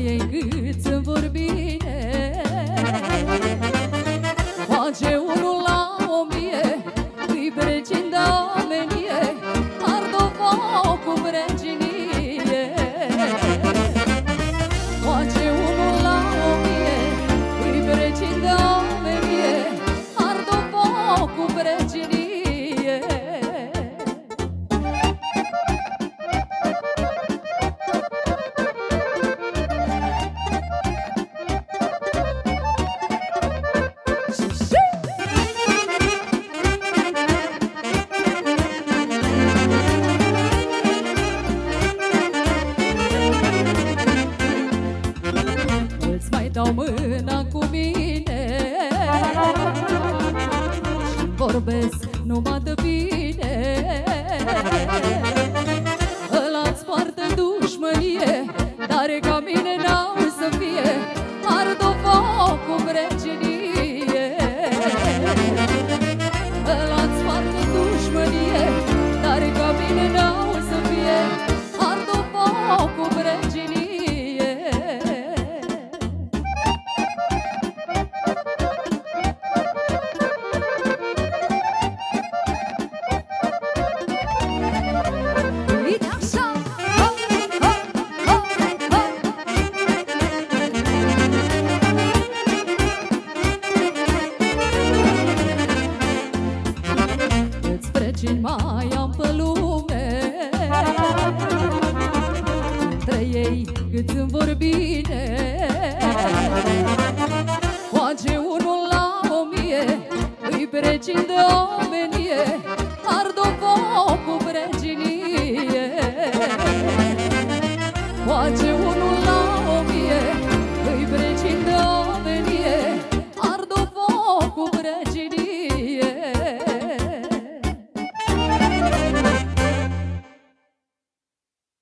ei cât-mi vor bine. Face unul la 1000, îi precin de omenie, ard-o foc cu brăginie. Face unul la 1000, îi precin de omenie, ard-o foc cu brăginie. Dau mâna cu mine și vorbesc numai de bine. Ăla-ți poartă dușmănie, dar ca mine n-au să fie, ard-o foc cu brăginie. Ăla-ți poartă dușmănie, dar ca mine n-au să fie, ard-o foc cu brăginie. Mai am pe lume, între ei cât-mi vor bine. Face unul la 1000, îi precin de omenie,